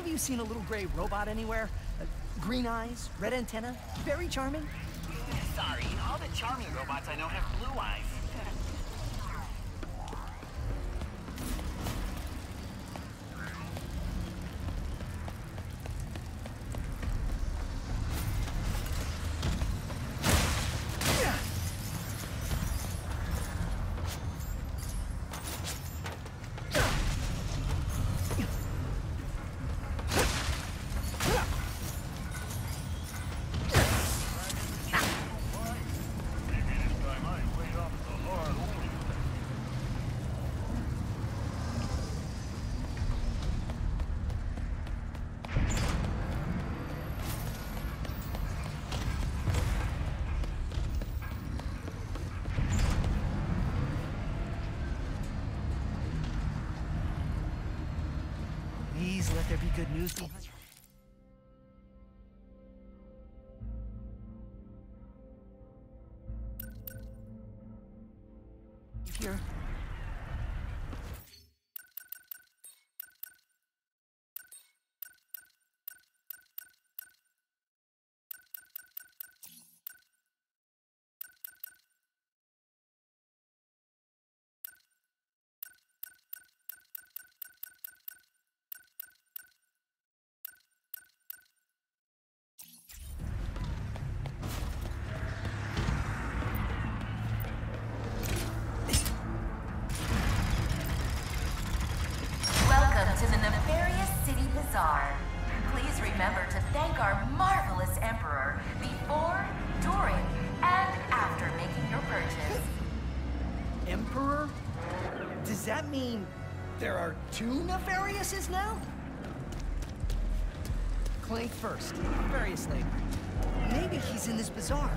you seen a little gray robot anywhere? Green eyes, red antenna, very charming. Sorry, all the charming robots I know have blue eyes. Please let there be good news behind. Here. To the Nefarious City Bazaar. Please remember to thank our marvelous Emperor before, during, and after making your purchase. Emperor? Does that mean there are two Nefariouses now? Clank first, Nefarious later. Maybe he's in this bazaar.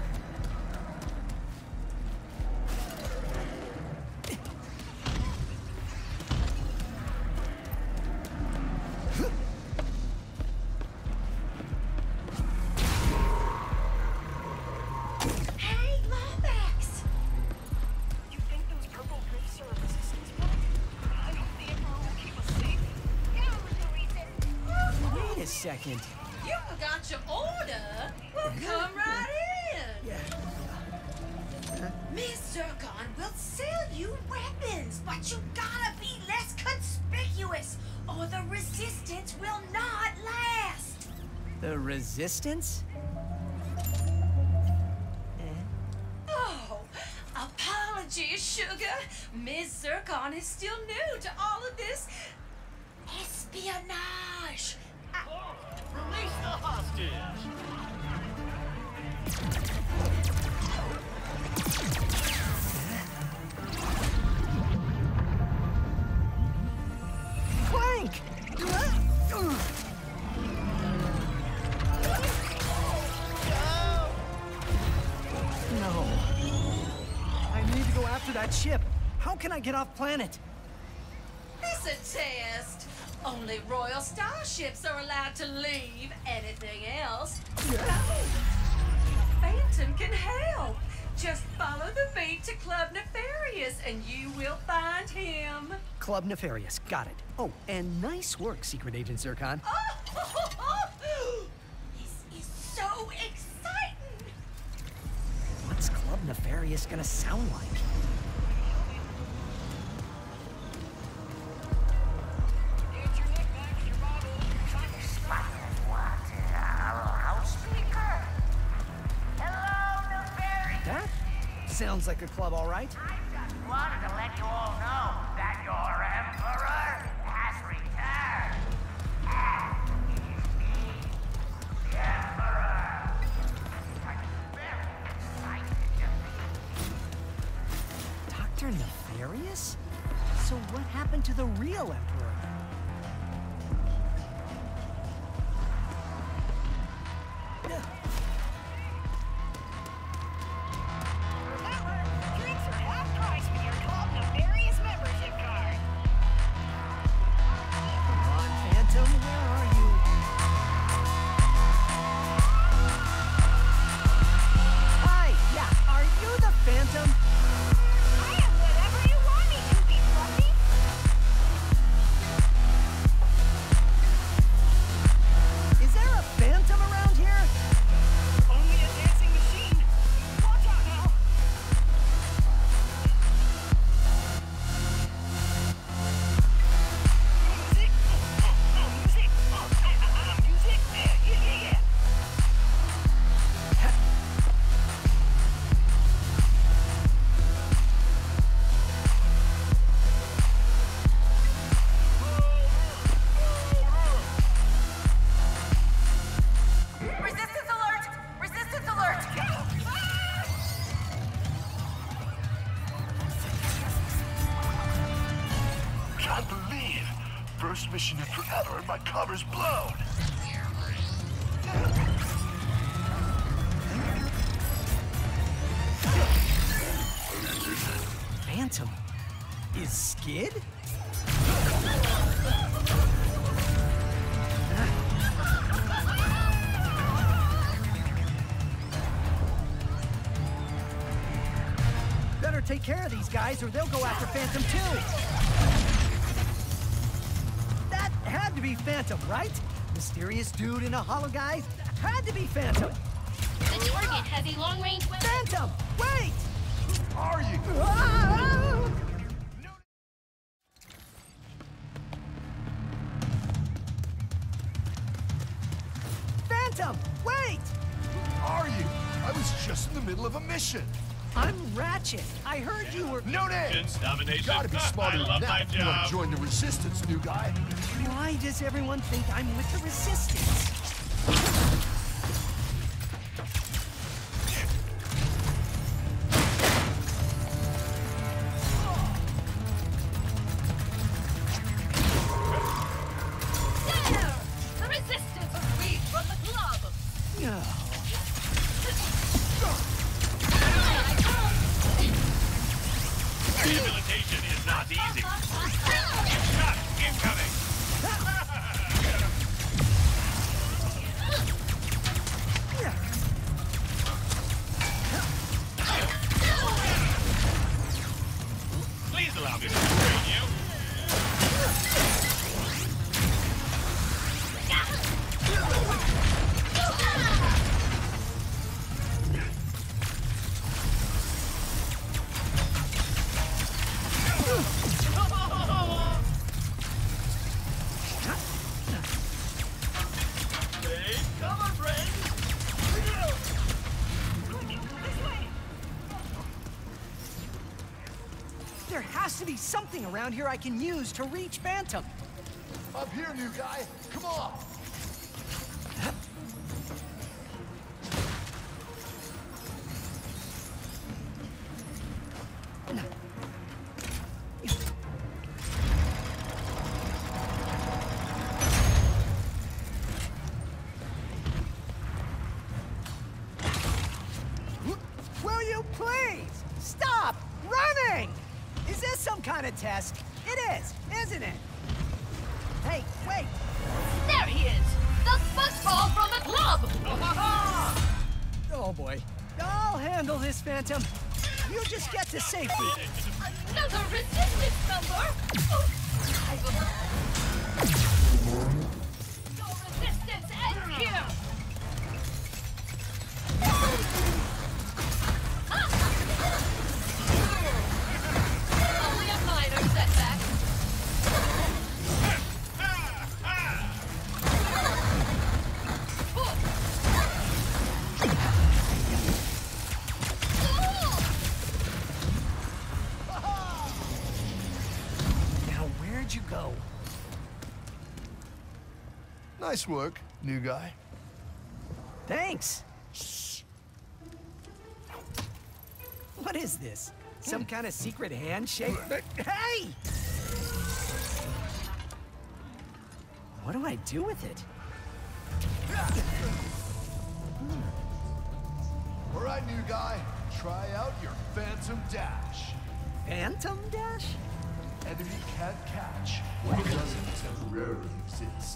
Second. You forgot your order? Well, come right in. Yeah. Miss Zurkon will sell you weapons, but you gotta be less conspicuous, or the Resistance will not last. The Resistance? Oh, apologies, Sugar. Miss Zurkon is still new to all of this espionage. Release the hostage! Clank! No. I need to go after that ship. How can I get off planet? It's a test. Only royal starships are allowed to leave. Anything else? No. Phantom can help. Just follow the beat to Club Nefarious and you will find him. Club Nefarious, got it. Oh, and nice work, Secret Agent Zurkon. Oh, this is so exciting. What's Club Nefarious gonna sound like? Sounds like a club, all right. I just wanted to let you all know that your Emperor has returned. And he's me, the Emperor. I'm very excited to Dr. Nefarious? So what happened to the real Emperor? speed. First mission in forever and my cover's blown. Phantom? Is Skid? Better take care of these guys or they'll go after Phantom too. That had to be Phantom, right? Mysterious dude in a hollow guise? Had to be Phantom. The target has a long-range weapon. Phantom! Wait! Who are you? Ah! Phantom! Wait! Who are you? I was just in the middle of a mission. I'm Ratchet. I heard you were... No names! Domination. You gotta be smarter I than love that my if you want job. to join the Resistance, new guy. Why does everyone think I'm with the Resistance? There! The resistance is weak from the club! No. Rehabilitation is not easy. Shot incoming. Please allow me to train you. Come on, friends. There has to be something around here I can use to reach Phantom. Up here, new guy. Come on. Will you please stop running? Is this some kind of test? It is, isn't it? Hey, wait. There he is! The football from the club! Oh boy. I'll handle this, Phantom. You just get to safety. Another resistance number! Your resistance ends here! Only a minor setback. Now, where'd you go? Nice work, new guy. Thanks. What is this? Some kind of secret handshake? Hey! What do I do with it? All right, new guy. Try out your Phantom Dash. Phantom Dash? Enemy can't catch what doesn't temporarily exist.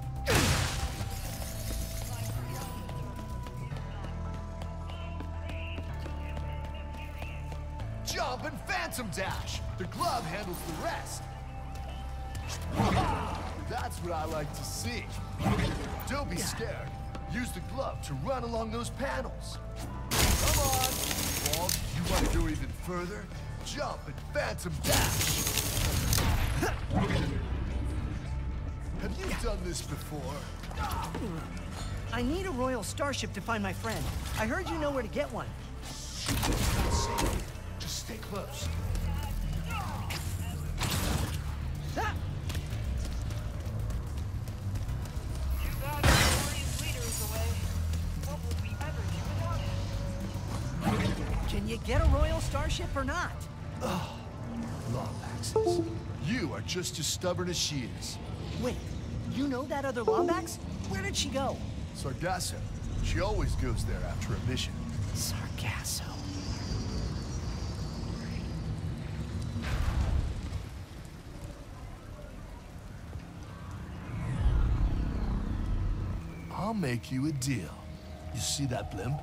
Jump and Phantom Dash! The glove handles the rest. That's what I like to see. Don't be scared. Use the glove to run along those panels. Come on! Walt, you want to go even further? Jump and Phantom Dash! Have you done this before? I need a Royal Starship to find my friend. I heard you know where to get one. Not safe. Just stay close. Ah! Too bad the glorious leader is away. What would we ever do without him? Can you get a Royal Starship or not? Long axes. You are just as stubborn as she is. Wait, you know that other Lombax? Where did she go? Sargasso. She always goes there after a mission. Sargasso. I'll make you a deal. You see that blimp?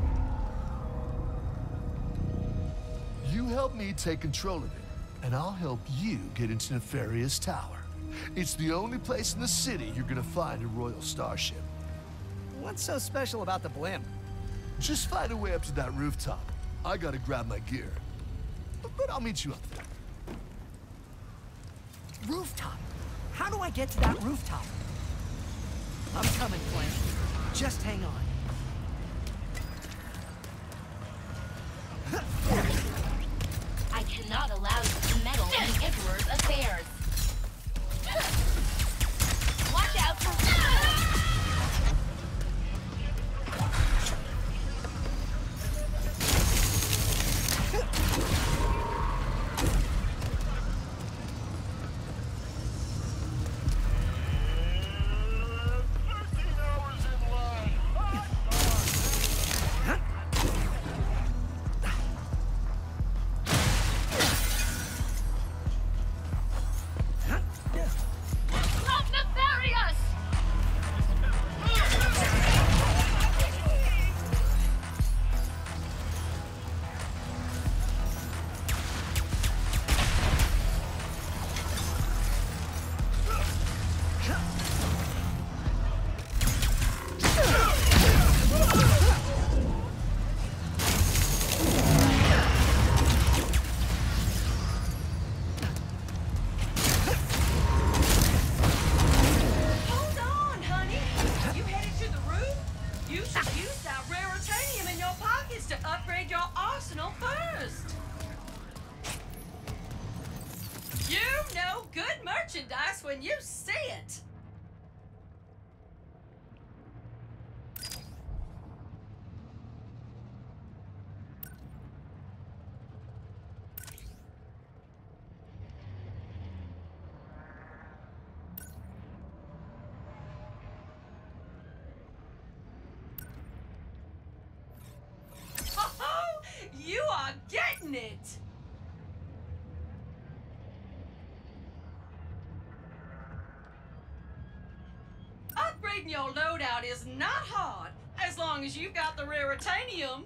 You help me take control of it, and I'll help you get into Nefarious Tower. It's the only place in the city you're gonna find a Royal Starship. What's so special about the blimp? Just find a way up to that rooftop. I gotta grab my gear. But I'll meet you up there. Rooftop? How do I get to that rooftop? I'm coming, Flint. Just hang on. I cannot allow you to meddle in the Emperor's affairs. Watch out for... when you see it. Oh, you are getting it. Upgrading your loadout is not hard, as long as you've got the Raritanium.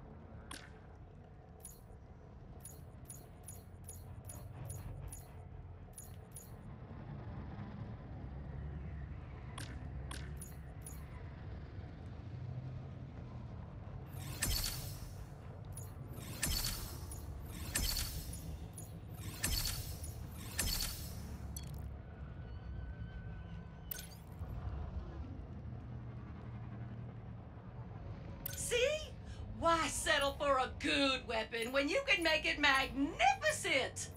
See? Why settle for a good weapon when you can make it magnificent?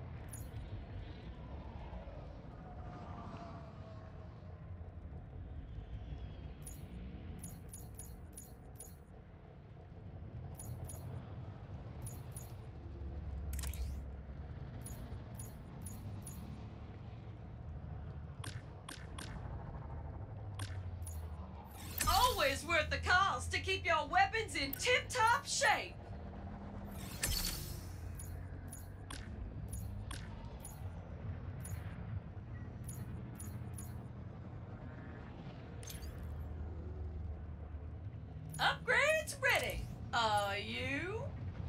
Always worth the cost to keep your weapons in tip-top shape. Upgrades ready. Are you?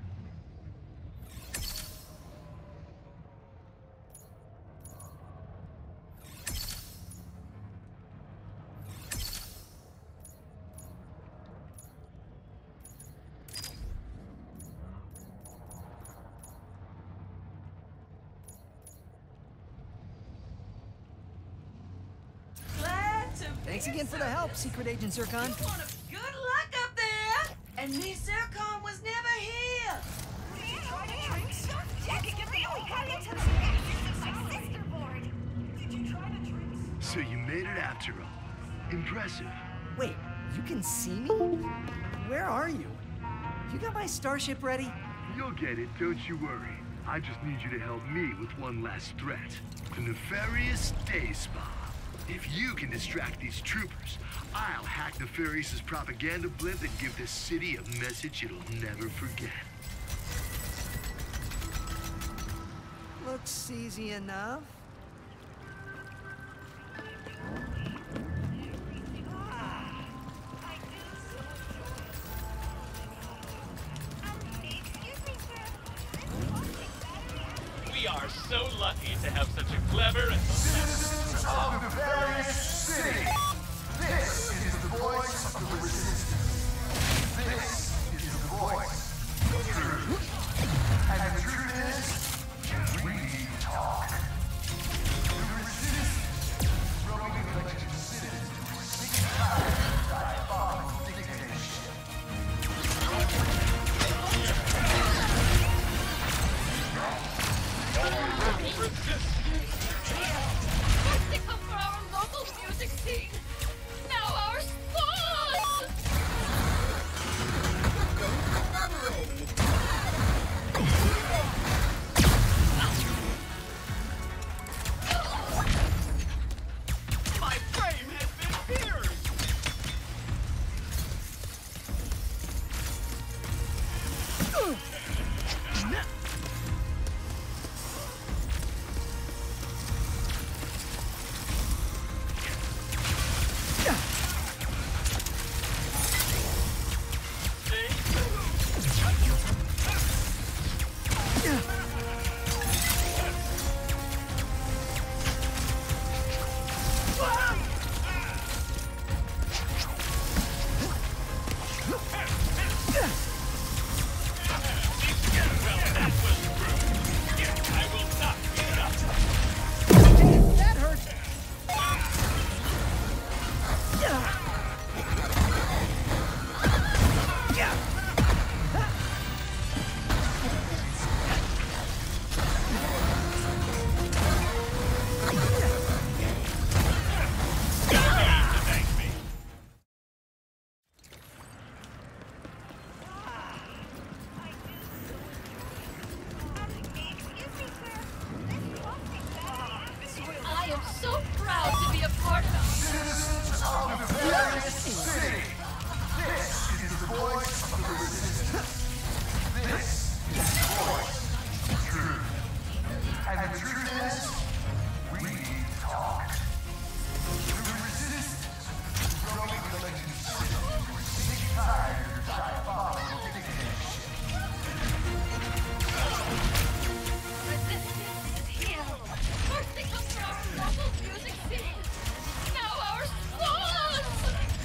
Thanks again for the help, Secret Agent Zircon. You want a good luck up there? And Miss Zircon was never here. Did you try to drink stuff? Did you try to drink? So you made it after all. Impressive. Wait, you can see me? Where are you? You got my starship ready? You'll get it, don't you worry. I just need you to help me with one last threat. The Nefarious Day Spa. If you can distract these troopers, I'll hack Nefarious's propaganda blimp and give this city a message it'll never forget. Looks easy enough. We are so lucky to have such a clever and Citizens of Nefarious City! This is the voice of the resistance. This is the voice of truth. And the truth is, we need to talk. The resistance is throwing elected citizens to a sick time of diabolical dictatorship. First they come for our local music scene. Now our spawns! My frame has been pierced! That hurts. I am so proud to be a part of Citizens of Nefarious City! This is the voice of the resistance. This is the voice of truth. And the truth is, we need to talk. The resistance is throwing elected citizens to a sick time of diabolical dictatorship. resistance is here. First they come for our local music scene. Now our spawns!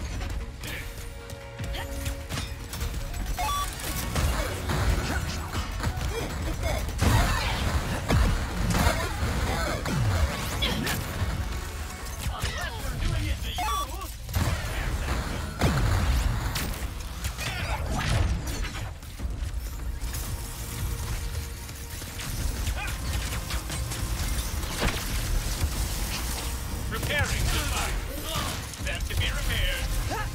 repairing device. Them to be repaired.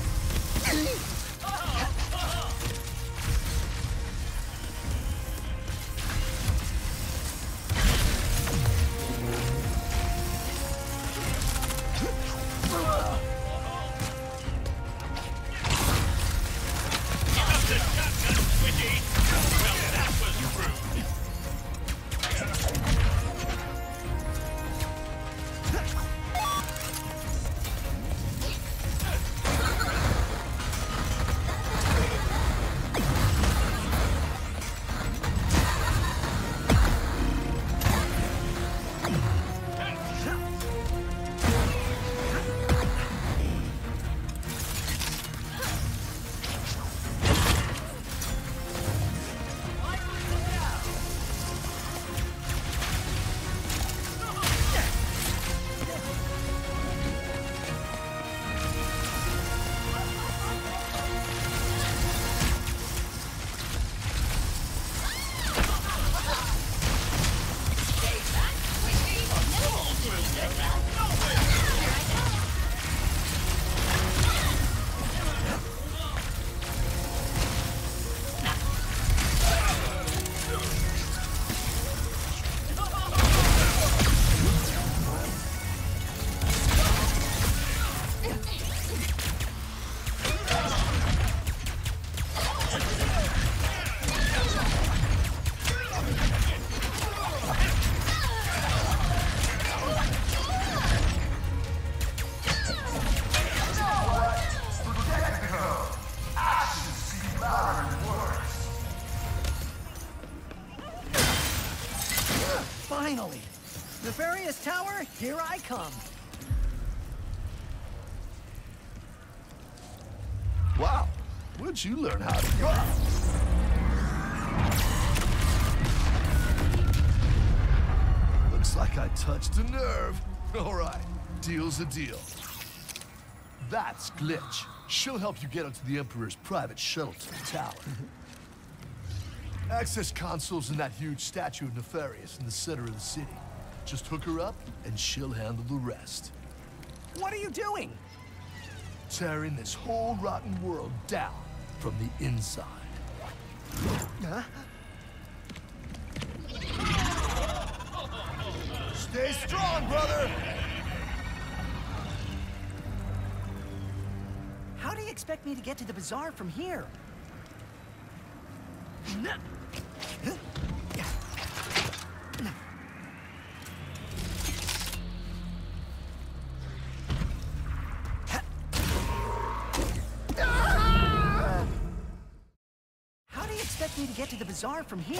Enough the shotgun, Squidgy. Well, that was rude. Here I come. Wow, where'd you learn how to go? Looks like I touched a nerve. All right, deal's a deal. That's Glitch. She'll help you get onto the Emperor's private shuttle to the tower. Access console's in that huge statue of Nefarious in the center of the city. Just hook her up, and she'll handle the rest. What are you doing? Tearing this whole rotten world down from the inside. Huh? Stay strong, brother! How do you expect me to get to the bazaar from here? How do you expect me to get to the bazaar from here?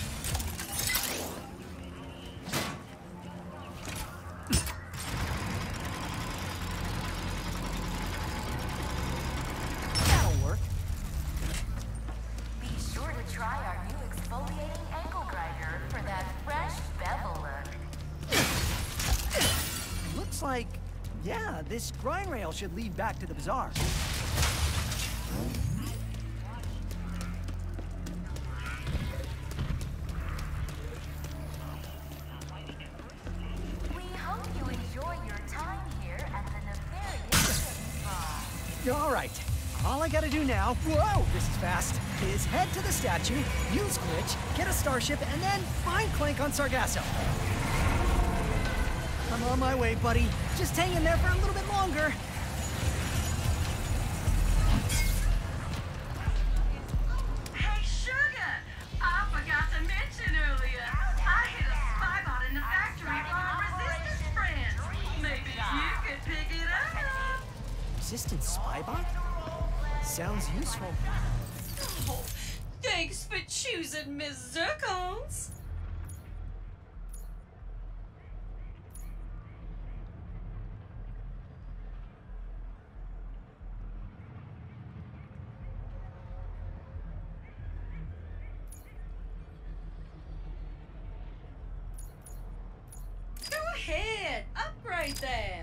That'll work. Be sure to try our new exfoliating ankle grinder for that fresh bevel look. Looks like, yeah, this grind rail should lead back to the bazaar. We hope you enjoy your time here at the Nefarious City Spa. All right. All I gotta do now, whoa, this is fast, is head to the statue, use Glitch, get a starship, and then find Clank on Sargasso. I'm on my way, buddy. Just hang in there for a little bit longer. Hey, Sugar! I forgot to mention earlier. I hit a spy bot in the factory for our resistance friends. Maybe you could pick it up. Resistance spy bot? Sounds useful. Oh, thanks for choosing Miss Zircons. Go ahead, upgrade that.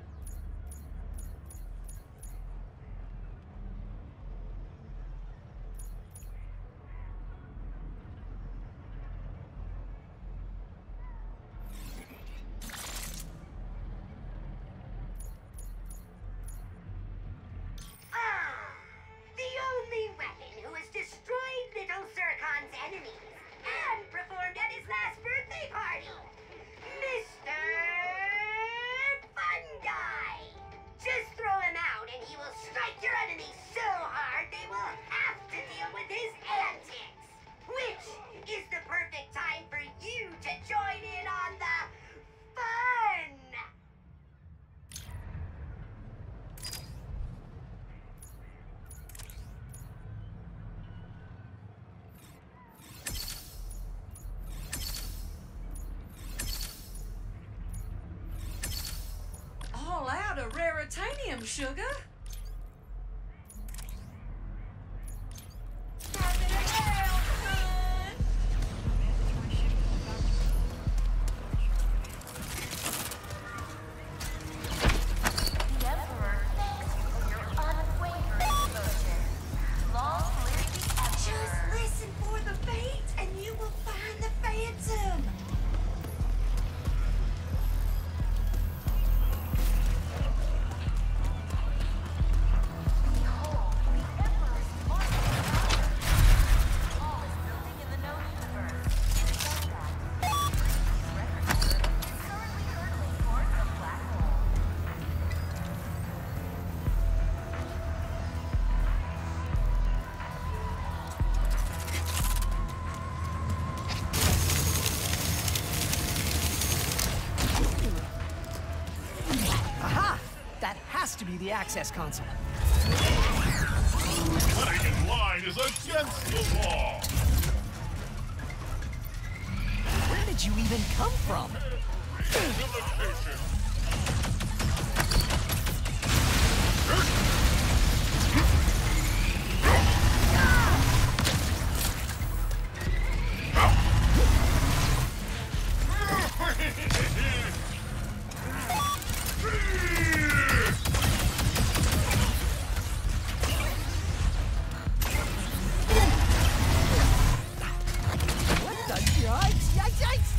The only weapon who has destroyed Little Zircon's enemies and performed at his last birthday party, Mr. Fun Guy. Just throw him out and he will strike your enemies so hard they will have to deal with his antics. Which is the perfect time for you to join in on the fun. All out of raritanium, Sugar. Happy to help, hun. The Emperor thanks you for your unwavering devotion. Long live the Emperor. Just listen for the fates and you will find the phantom. Behold, the Emperor's marvelous power. Tallest building in the known universe. These records is currently hurtling towards a black hole. Aha! That has to be the access console. Cutting in line is against the law. Where did you even come from? Rehabilitation. What the yikes? Yikes! Yikes!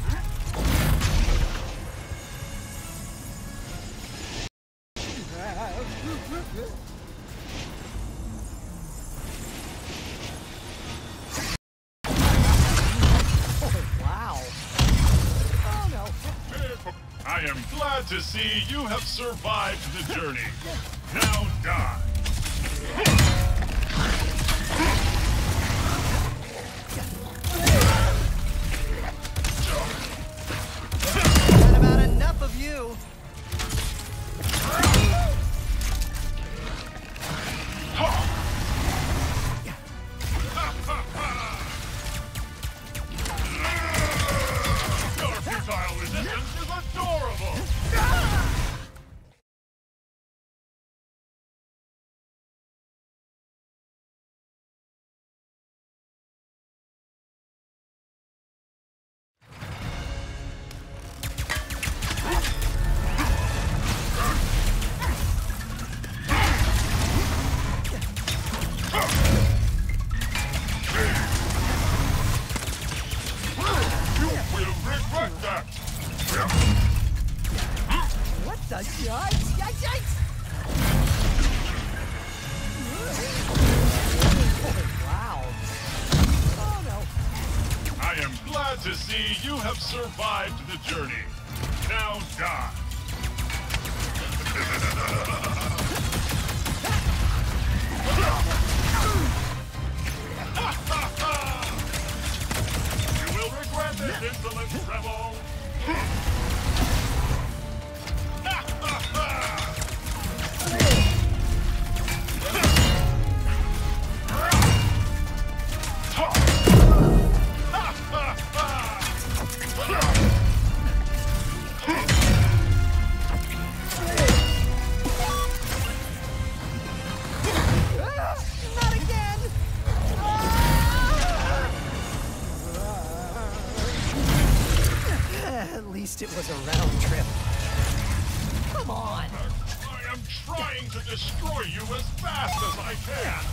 Oh, wow. Oh, no. I am glad to see you have survived the journey. Now die. Not about enough of you. Your futile resistance is adorable. You will regret that. What the yikes? Yikes! Yikes! Oh, wow. Oh, no. I am glad to see you have survived the journey. Now die. You will regret this, insolent rebel. Not again! At least it was a round trip. Come on! I am trying to destroy you as fast as I can.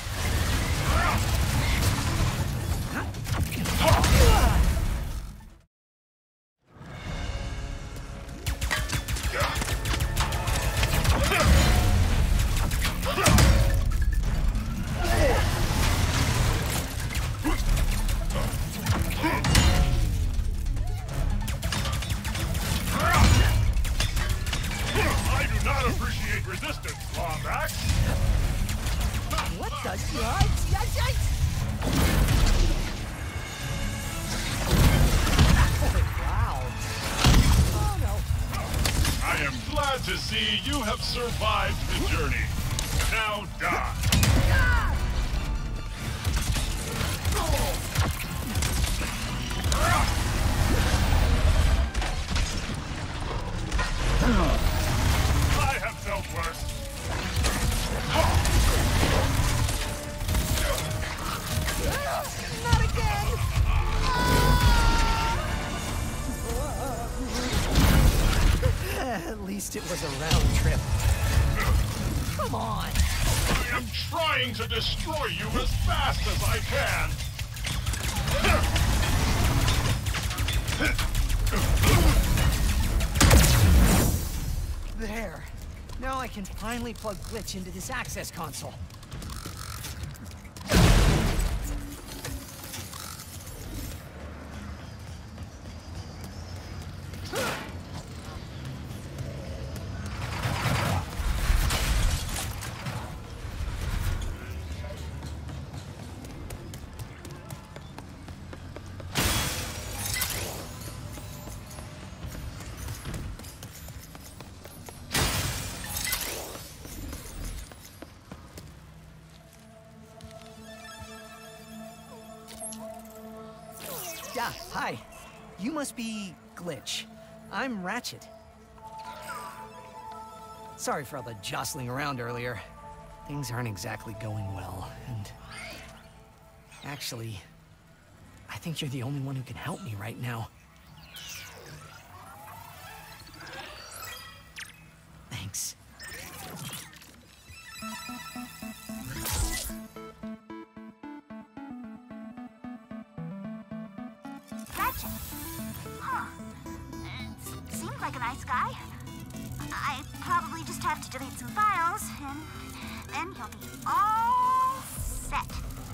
I do not appreciate resistance, Lombax. What the yikes? Yikes! Yikes! Oh, wow. Oh, no. I am glad to see you have survived the journey. Now die. I have felt worse. Not again! At least it was a round trip. Come on! I am trying to destroy you as fast as I can. There. Now I can finally plug Glitch into this access console. Yeah, hi. You must be Glitch. I'm Ratchet. Sorry for all the jostling around earlier. Things aren't exactly going well, and... Actually, I think you're the only one who can help me right now. Thanks. Ratchet. Huh. Seems like a nice guy. I probably just have to delete some files, and then he'll be all set.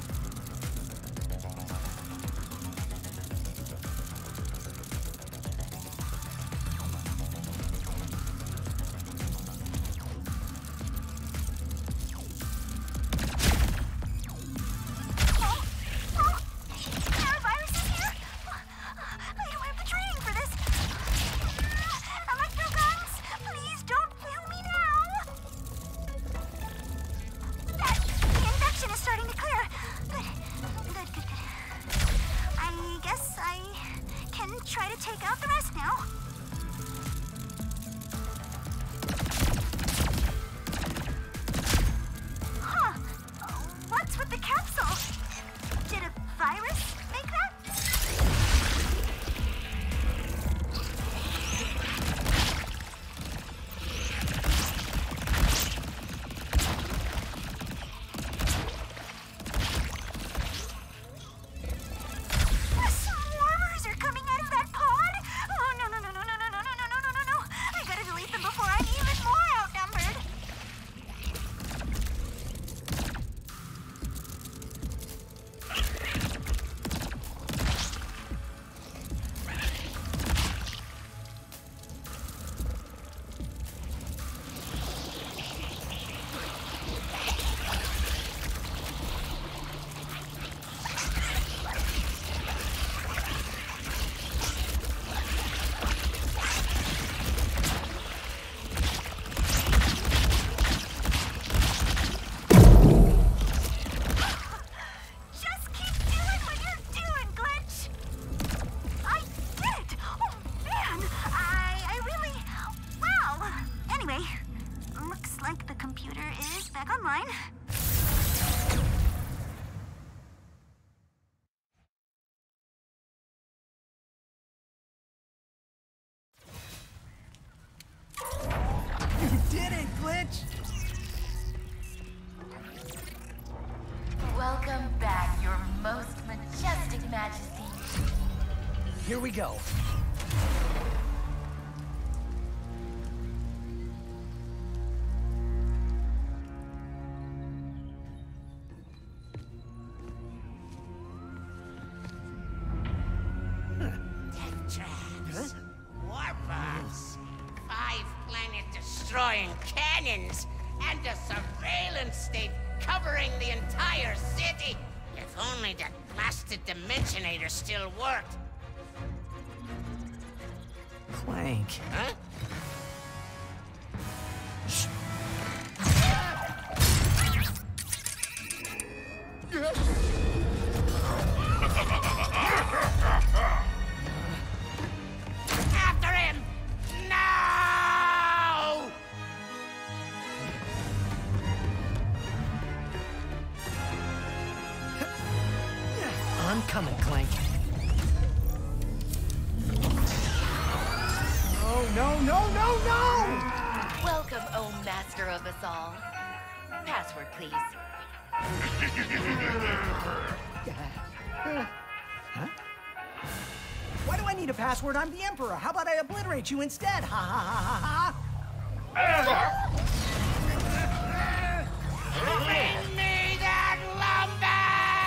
Try to take out the rest now. Huh. What's with the capsule? Did a virus make that? Welcome back, your most majestic majesty. Here we go. Death traps, warbots, 5 planet-destroying cannons, and a surveillance state covering the entire city. If only that blasted Dimensionator still worked. Clank. Huh? After him! No! I'm coming, Clank. No, no, no, no, no! Welcome, oh master of us all. Password, please. Huh? Why do I need a password? I'm the Emperor. How about I obliterate you instead? Ha ha ha ha ha! Bring me that lumber!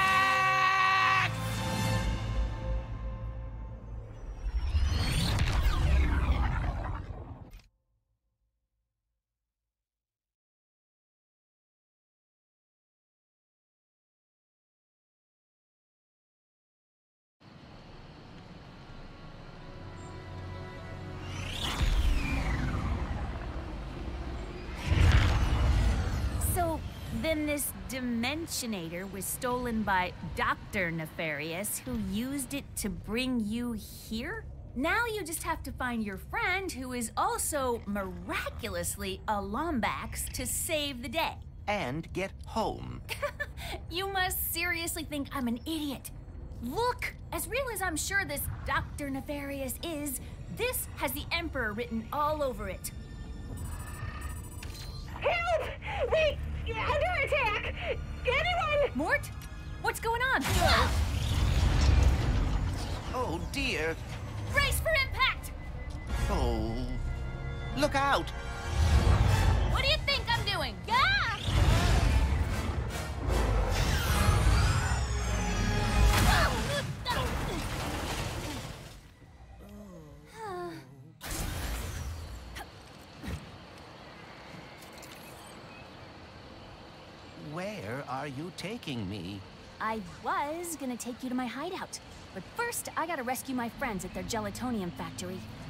Then this Dimensionator was stolen by Dr. Nefarious, who used it to bring you here? Now you just have to find your friend who is also miraculously a Lombax to save the day. And get home. You must seriously think I'm an idiot. Look, as real as I'm sure this Dr. Nefarious is, this has the Emperor written all over it. Help! Wait! Under attack! Anyone! Mort? What's going on? Oh dear. Brace for impact! Oh. Look out! What do you think I'm doing? Ah! Where are you taking me? I was gonna take you to my hideout, but first I gotta rescue my friends at their gelatonium factory.